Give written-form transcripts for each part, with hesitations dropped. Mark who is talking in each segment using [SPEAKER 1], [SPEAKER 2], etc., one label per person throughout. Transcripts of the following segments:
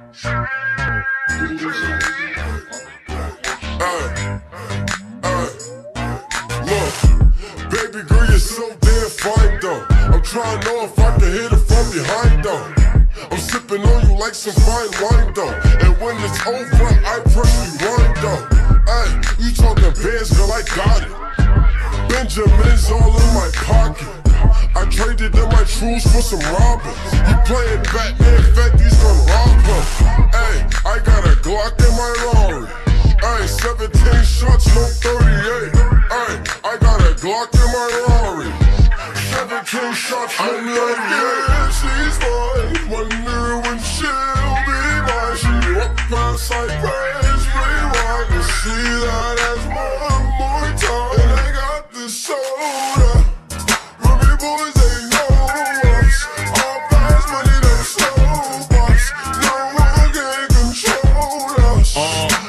[SPEAKER 1] Look, baby girl, you're so damn fine though. I'm trying to know if I can hit it from behind though. I'm sipping on you like some fine wine though. And when it's over, I press rewind though. Ay, you talking bands, girl, I got it. Benjamin's all in my pocket. I traded in my trues for some robbers. You playing Batman, Fetty's gonna rob him. Ay, I got a Glock in my Rari. Ay, 17 shots, no 38. Ay, I got a Glock in my Rari. 17 shots, no 38. Yeah, she's mine. Wonder when she'll be mine. She walk past like praise, rewind to see that as one more time. And I got this soda. Ruby boys, they know us. All fast money, no slow box. No one can control us.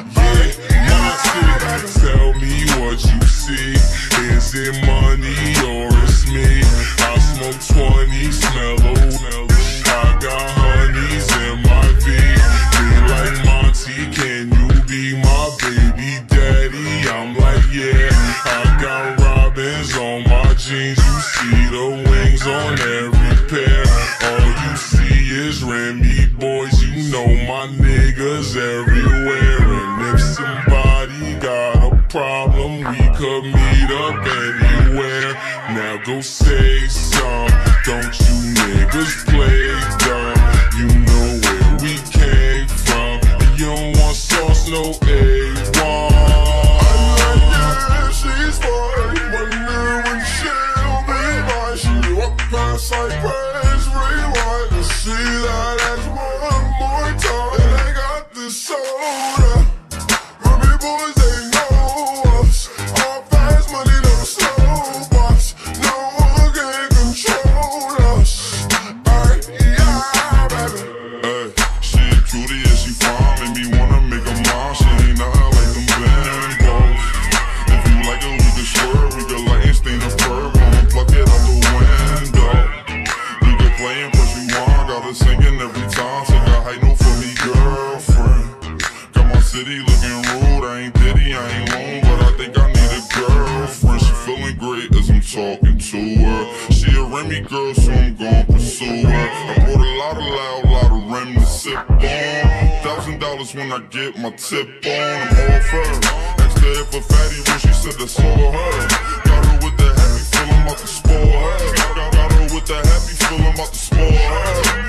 [SPEAKER 2] Tell me what you see. Is it money or it's me? I smoke 20, smell old. I got honeys in my V. Be like Monty, can you be my baby daddy? I'm like, yeah. I got robins on my jeans. You see the wings on every pair. All you see is Remy boys. You know my niggas everywhere. And if somebody got a problem, we could meet up anywhere. Now go say some. Don't you niggas play dumb. You know where we came from. You don't want sauce, no A1.
[SPEAKER 1] I'm like, yeah, she's mine. Wonder when she'll be mine. She walk past like praise, rewind to see that as one more time. And I got this soda. Ruby boys, they know us. All fast money, no slow box. No one can control us. Ay, yeah, baby.
[SPEAKER 2] Ay, she a cutie and she fine. Make me wanna make her mine. She ain't nothing like them bambos. If you like it, we can swerve. We can light and stain the fur. Wanna pluck it out the window. We can play and push you on. Got her singing every time. Take a high note for me, girlfriend. Got my city looking rude. I ain't Diddy, I ain't long, but I think I need a girlfriend. She feeling great as I'm talking to her. She a Remy girl, so I'm gon' pursue her. I bought a lot of Rem to sip on. $1,000 when I get my tip on. I'm off her. Asked her if a fatty when she said that's all her. Got her with the happy feeling, about to spoil her. Got her with the happy feeling, about to spoil her.